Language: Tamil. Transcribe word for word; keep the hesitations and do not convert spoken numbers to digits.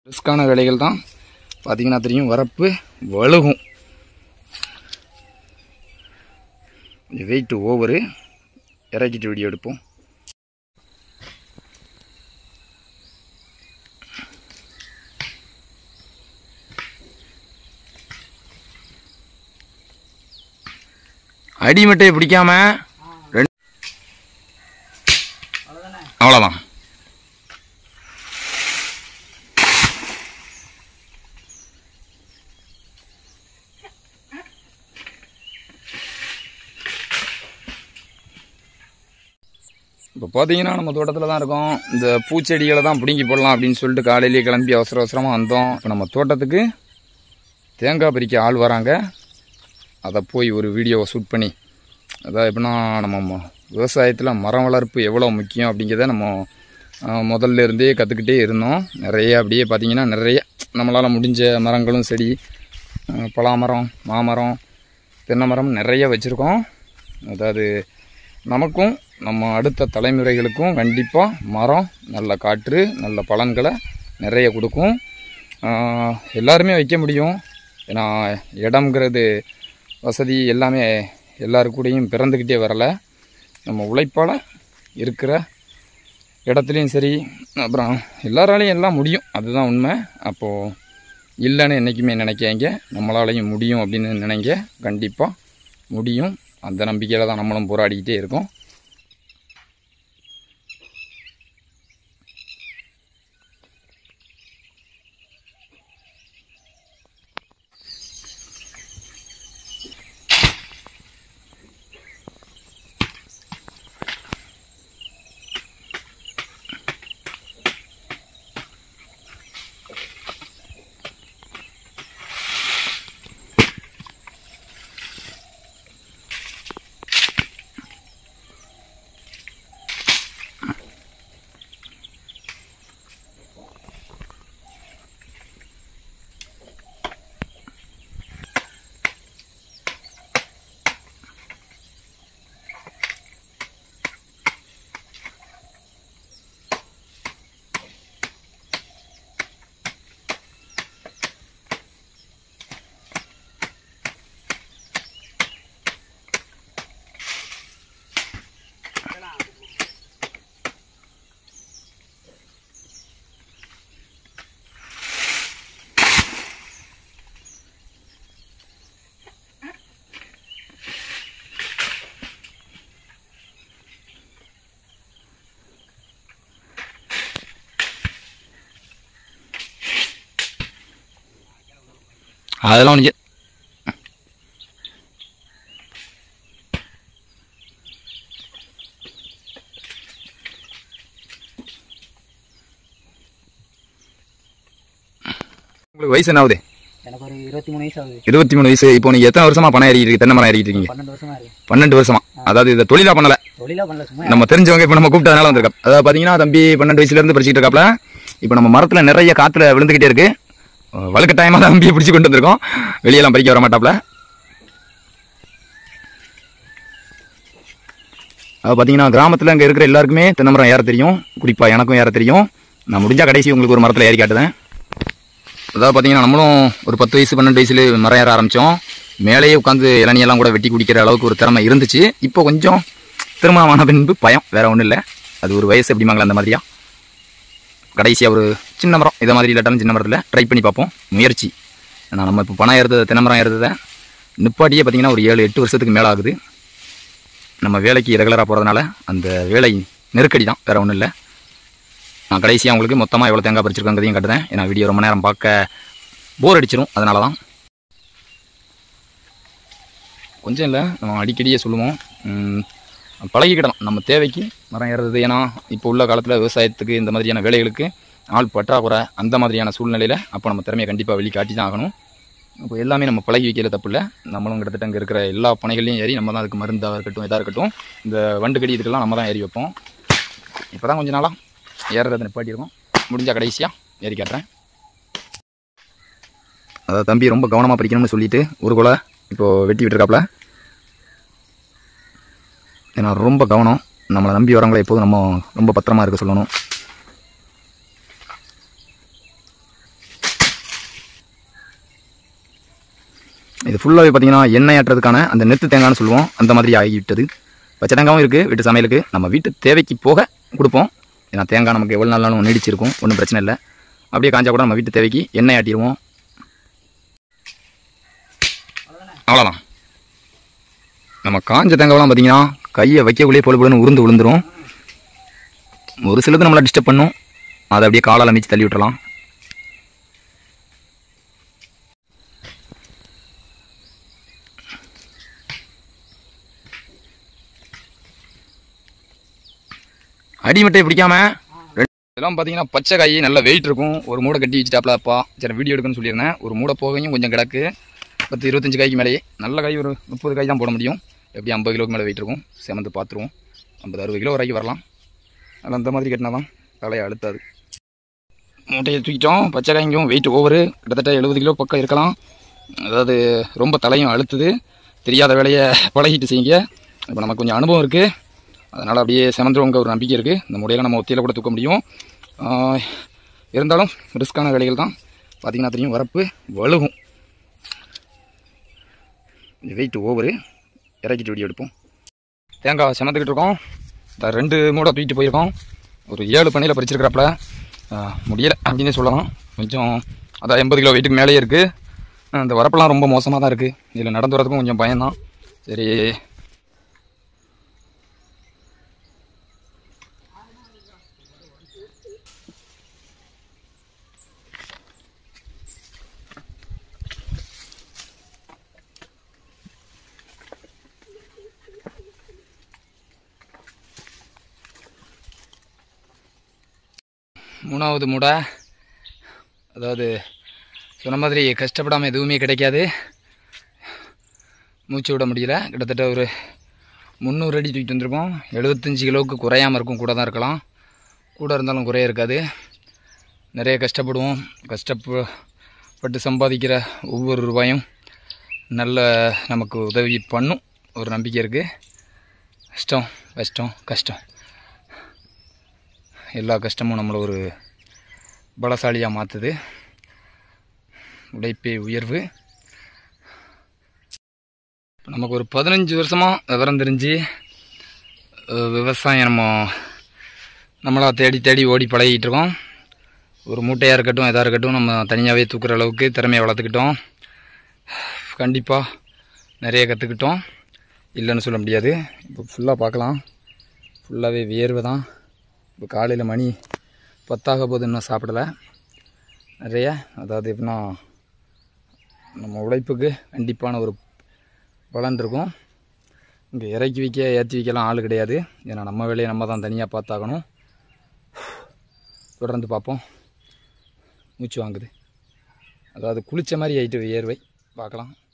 ரிஸ்கான வேலைகள் தான். பார்த்தீங்கன்னா தெரியும், வரப்பு வழுகும், வெயிட் ஓவரு. இறக்கிட்டு வீடியோ எடுப்போம். அடிமட்டையை பிடிக்காம அவ்வளோதான். இப்போ பார்த்தீங்கன்னா நம்ம தோட்டத்தில் தான் இருக்கோம். இந்த பூச்செடிகளை தான் பிடுங்கி போடலாம் அப்படின்னு சொல்லிட்டு காலையிலேயே கிளம்பி அவசர அவசரமாக வந்தோம். இப்போ நம்ம தோட்டத்துக்கு தேங்காய் பறிக்க ஆள் வராங்க. அதை போய் ஒரு வீடியோவை ஷூட் பண்ணி, அதாவது எப்படின்னா நம்ம விவசாயத்தில் மரம் வளர்ப்பு எவ்வளோ முக்கியம் அப்படிங்கிறத நம்ம முதல்ல இருந்தே கற்றுக்கிட்டே இருந்தோம். நிறைய அப்படியே பார்த்திங்கன்னா நிறைய நம்மளால் முடிஞ்ச மரங்களும் செடி, பலாமரம், மாமரம், தென்னை மரம் நிறைய வச்சுருக்கோம். அதாவது நமக்கும் நம்ம அடுத்த தலைமுறைகளுக்கும் கண்டிப்பாக மரம் நல்ல காற்று, நல்ல பலன்களை நிறைய கொடுக்கும். எல்லாருமே வைக்க முடியும். ஏன்னா இடம்ங்கிறது வசதி எல்லாமே எல்லாரு கூடயும் பிறந்துக்கிட்டே வரலை. நம்ம உழைப்பால் இருக்கிற இடத்துலையும் சரி, அப்புறம் எல்லாராலையும் எல்லாம் முடியும், அதுதான் உண்மை. அப்போது இல்லைன்னு என்றைக்குமே நினைக்காங்க, நம்மளாலையும் முடியும் அப்படின்னு நினைங்க. கண்டிப்பாக முடியும். அந்த நம்பிக்கையில் தான் நம்மளும் போராடிக்கிட்டே இருக்கோம். அதெல்லாம் ஒன்று உங்களுக்கு வயசு என்ன ஆகுது? எனக்கு ஒரு இருபத்தி மூணு வயசு ஆகுது. இருபத்தி மூணு வயசு. இப்போ நீங்கள் எத்தனை வருஷமா பணம் ஏறிட்டு இருக்கு? தென்னை மரம் ஏறிட்டு இருக்கீங்க? பன்னெண்டு வருஷமா இருக்கு. பன்னெண்டு வருஷமா? அதாவது இதை தொழிலா பண்ணல? தொழிலா பண்ணல, சும்மா நம்ம தெரிஞ்சவங்க இப்போ நம்ம கூப்பிட்டதுனால வந்திருக்கோம். அதாவது பார்த்தீங்கன்னா தம்பி பன்னெண்டு வயசுல இருந்து படிச்சுட்டு இருக்காப்ல. இப்போ நம்ம மரத்துல நிறைய காத்துல விழுந்துகிட்டே இருக்கு. வலுக்கட்டாயமாக தான் தம்பியை பிடிச்சி கொண்டு வந்திருக்கோம். வெளியெல்லாம் பறிக்க வர மாட்டாப்ல. அது பார்த்தீங்கன்னா கிராமத்தில் அங்கே இருக்கிற எல்லாருக்குமே தென்னை மரம் ஏற தெரியும். குறிப்பாக எனக்கும் ஏற தெரியும். நான் முடிஞ்சால் கடைசி உங்களுக்கு ஒரு மரத்தில் ஏறி காட்டுதேன். அதாவது பார்த்தீங்கன்னா நம்மளும் ஒரு பத்து வயசு பன்னெண்டு வயசுல மரம் ஏற ஆரம்பித்தோம். மேலேயே உட்காந்து இளநியெல்லாம் கூட வெட்டி குடிக்கிற அளவுக்கு ஒரு திறமை இருந்துச்சு. இப்போ கொஞ்சம் திருமணமான பின்பு பயம், வேறு ஒன்றும் இல்லை. அது ஒரு வயசு எப்படிமாங்களா அந்த மாதிரியா. கடைசியாக ஒரு சின்ன மரம் இதை மாதிரி இல்லாட்டாலும் சின்ன மரத்தில் ட்ரை பண்ணி பார்ப்போம். முயற்சி. ஏன்னா நம்ம இப்போ பணம் ஏறுறது தென்னை மரம் ஏறுறதை நிப்பாட்டியே பார்த்தீங்கன்னா ஒரு ஏழு எட்டு வருஷத்துக்கு மேலே ஆகுது. நம்ம வேலைக்கு ரெகுலராக போகிறதுனால அந்த வேலை நெருக்கடி தான், வேறு ஒன்றும் இல்லை. நான் கடைசியாக உங்களுக்கு மொத்தமாக எவ்வளோ தேங்காய் பறிச்சிருக்கேங்கிறதையும் கட்டுறேன். ஏன்னா வீடியோ ரொம்ப நேரம் பார்க்க போர் அடிச்சிடும், அதனால தான். கொஞ்சம் இல்லை, நம்ம அடிக்கடியே சொல்லுவோம், பழகிக்கிடலாம் நம்ம தேவைக்கு மரம் ஏறுறது. ஏன்னா இப்போ உள்ள காலத்தில் விவசாயத்துக்கு இந்த மாதிரியான வேலைகளுக்கு ஆள் பற்றாக்குறை, அந்த மாதிரியான சூழ்நிலையில் அப்போ நம்ம திறமையை கண்டிப்பாக வெளி காட்டி தான் ஆகணும். இப்போ எல்லாமே நம்ம பழகி வைக்கல தப்பு இல்லை. நம்மளும் கிட்டத்தட்ட அங்கே இருக்கிற எல்லா பனைகளையும் ஏறி நம்ம தான் அதுக்கு மருந்தாக இருக்கட்டும் எதாக இருக்கட்டும் இந்த வண்டு கடி இதுக்கெல்லாம் நம்ம தான் ஏறி வைப்போம். இப்போ தான் கொஞ்சம் நாளாக ஏறுறதை நிப்பாட்டியிருக்கோம். முடிஞ்சால் கடைசியாக ஏறி காட்டுறேன். அதாவது தம்பி ரொம்ப கவனமாக பறிக்கணும்னு சொல்லிட்டு ஒரு கொலை இப்போது வெட்டி விட்டுருக்காப்புல. ஏன்னா ரொம்ப கவனம், நம்மளை நம்பி வரவங்களை எப்போதும் நம்ம ரொம்ப பத்திரமா இருக்க சொல்லணும். இது ஃபுல்லாகவே பார்த்தீங்கன்னா எண்ணெய் ஆட்டுறதுக்கான அந்த நெத்து தேங்காய்னு சொல்லுவோம், அந்த மாதிரி ஆகிவிட்டது. பச்சை தேங்காயும் இருக்குது வீட்டு சமையலுக்கு, நம்ம வீட்டு தேவைக்கு போக கொடுப்போம். ஏன்னா தேங்காய் நமக்கு எவ்வளோ நாளாலும் நீடிச்சிருக்கும், ஒன்றும் பிரச்சனை இல்லை. அப்படியே காஞ்சா கூட நம்ம வீட்டு தேவைக்கு எண்ணெய் ஆட்டிடுவோம். அவ்வளோதான். நம்ம காஞ்ச தேங்காய்லாம் பார்த்தீங்கன்னா கையை வைக்கக்குள்ளே பொழு பொழுன்னு உருந்து விழுந்துடும். ஒரு சிலது நம்மளை டிஸ்டர்ப் பண்ணும், அதை அப்படியே காலால் மிச்சு தள்ளி விட்டுறலாம். அடிமட்டை பிடிக்காம இதெல்லாம் பார்த்தீங்கன்னா பச்சை காய் நல்ல வெயிட் இருக்கும். ஒரு மூடை கட்டி வச்சுட்டாப்லப்பா, சரி வீடியோ எடுக்குன்னு சொல்லியிருந்தேன். ஒரு மூடை போகையும் கொஞ்சம் கிடக்கு, பத்து இருபத்தஞ்சு காய்க்கு மேலேயே. நல்ல காய் ஒரு முப்பது காய் தான் போட முடியும். எப்படி ஐம்பது கிலோக்கு மேலே வெயிட் இருக்கும். செமந்து பார்த்துருவோம், ஐம்பது அறுபது கிலோ வரைக்கும் வரலாம். அதில் அந்த மாதிரி கட்டினா தான் தலையை அழுத்தாது. மூட்டையை தூக்கிட்டோம். பச்சை காய்க்கும் வெயிட் ஓவரு, கிட்டத்தட்ட எழுபது கிலோ பக்கம் இருக்கலாம். அதாவது ரொம்ப தலையும் அழுத்துது. தெரியாத வேலையை பழகிட்டு செய்யுங்க. இப்போ நமக்கு கொஞ்சம் அனுபவம் இருக்குது, அதனால் அப்படியே செமந்துருவங்க ஒரு நம்பிக்கை இருக்குது. இந்த முறையில் நம்ம ஒத்தியில் கூட தூக்க முடியும். இருந்தாலும் ரிஸ்க்கான வேலைகள் தான். பார்த்திங்கன்னா தெரியும், வரப்பு வலுகும், வெயிட் ஓவரு. இறக்கிட்டு வீடியோ எடுப்போம். தேங்காய் செமந்துக்கிட்டு இருக்கோம். இந்த ரெண்டு மூடை தூக்கிட்டு போயிருக்கோம். ஒரு ஏழு பண்ணையில் பறிச்சிருக்கிறாப்புல, முடியலை அப்படின்னே சொல்லலாம். கொஞ்சம் அதான் எண்பது கிலோ வெயிட்டுக்கு மேலேயே இருக்குது. இந்த வரப்பெல்லாம் ரொம்ப மோசமாக தான் இருக்குது. இதில் நடந்து வரதுக்கும் கொஞ்சம் பயம்தான். சரி, மூணாவது மூடை. அதாவது சொன்ன மாதிரி கஷ்டப்படாமல் எதுவுமே கிடைக்காது. மூச்சு விட முடியல. கிட்டத்தட்ட ஒரு முந்நூறு அடி தூக்கிட்டு வந்திருக்கோம். எழுபத்தஞ்சி கிலோவுக்கு குறையாமல் இருக்கும், கூட தான் இருக்கலாம். கூட இருந்தாலும் குறைய இருக்காது. நிறைய கஷ்டப்படுவோம். கஷ்டப்பட்டு சம்பாதிக்கிற ஒவ்வொரு ரூபாயும் நல்ல நமக்கு உதவி பண்ணும் ஒரு நம்பிக்கை இருக்குது. கஷ்டம் கஷ்டம் கஷ்டம் எல்லா கஷ்டமும் நம்மளை ஒரு பலசாலியாக மாற்றுது. உழைப்பே உயர்வு. நமக்கு ஒரு பதினஞ்சு வருஷமாக விவரம் தெரிஞ்சு விவசாயம் நம்ம நம்மளாக தேடி தேடி ஓடி பழகிட்டு இருக்கோம். ஒரு மூட்டையாக இருக்கட்டும், எதாக இருக்கட்டும், நம்ம தனியாகவே தூக்குற அளவுக்கு திறமையை வளர்த்துக்கிட்டோம். கண்டிப்பாக நிறைய கற்றுக்கிட்டோம், இல்லைன்னு சொல்ல முடியாது. இப்போ ஃபுல்லாக பார்க்கலாம், ஃபுல்லாகவே வியர்வை தான். இப்போ காலையில் மணி பத்தாக போது இன்னும் சாப்பிடலை. நிறைய அதாவது எப்படின்னா நம்ம உழைப்புக்கு கண்டிப்பான ஒரு பலன் இருக்கும். இங்கே இறக்கி வைக்க ஏற்றி வைக்கலாம் ஆள் கிடையாது. ஏன்னா நம்ம வேலையை நம்ம தான் தனியாக பார்த்தாகணும். தொடர்ந்து பார்ப்போம். மூச்சு வாங்குது, அதாவது குளித்த மாதிரி ஆகிட்டு வியர்வை. பார்க்கலாம்.